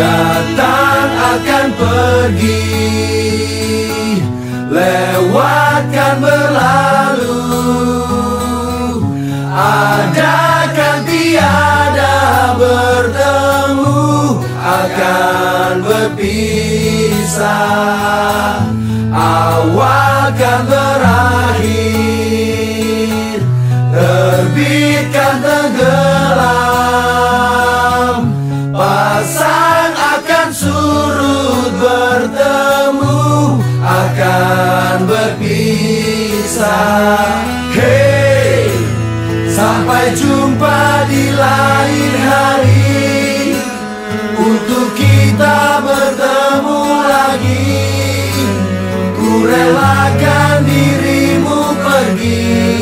Datang akan pergi, lewatkan berlalu, adakan tiada bertemu, akan berpisah. Awal kan berakhir, terbitkan tenggelam, pasang akan surut, bertemu akan berpisah. Hey, sampai jumpa di lain hari, untuk kita bertemu lagi. Ku relakan dirimu pergi,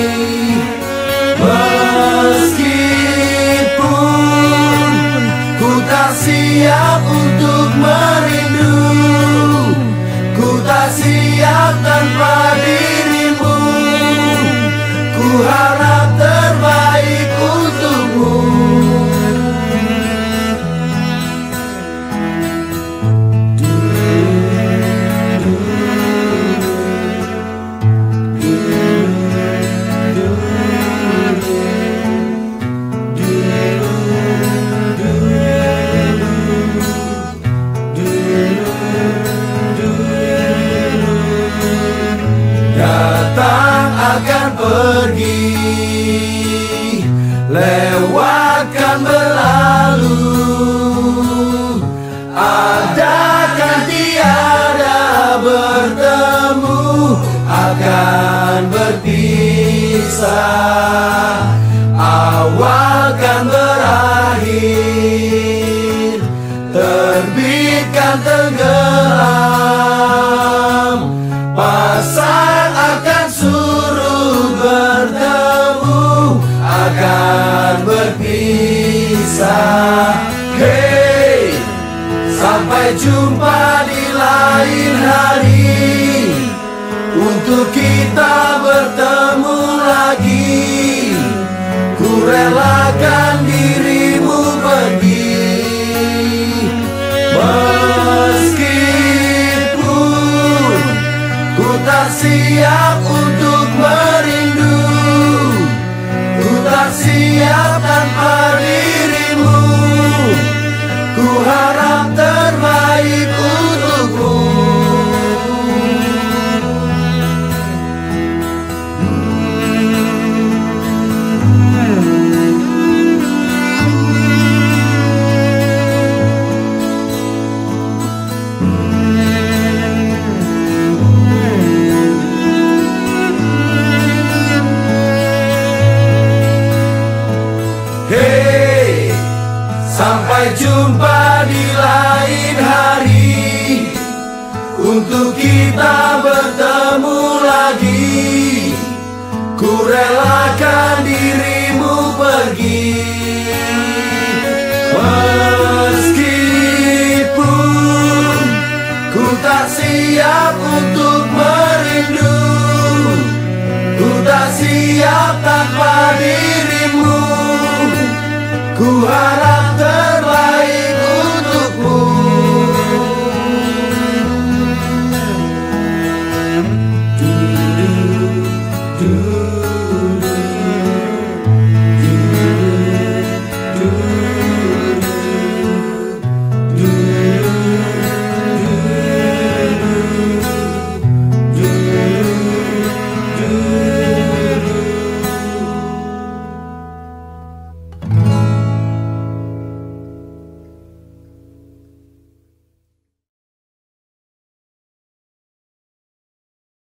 meskipun ku tak siap untuk merindu, ku tak siap tanpa dirimu. Ku harap terbaik untukmu. Datang akan pergi, lewatkan berlalu, adakan tiada bertemu, akan berpisah. Awal kan berakhir, terbitkan tenggelam, pasang akan surut, bertemu akan berpisah. Hey, sampai jumpa di lain hari, untuk kita bertemu lagi. Ku relakan dirimu pergi, meskipun ku tak siap untuk merindu, ku tak siap tanpa dirimu. Ku harap terbaik untukmu. Hey, sampai jumpa di lain hari, untuk kita bertemu lagi. Ku relakan dirimu pergi, meskipun ku tak siap untuk merindu, ku tak siap tanpa dirimu. Ku harap terbaik untukmu.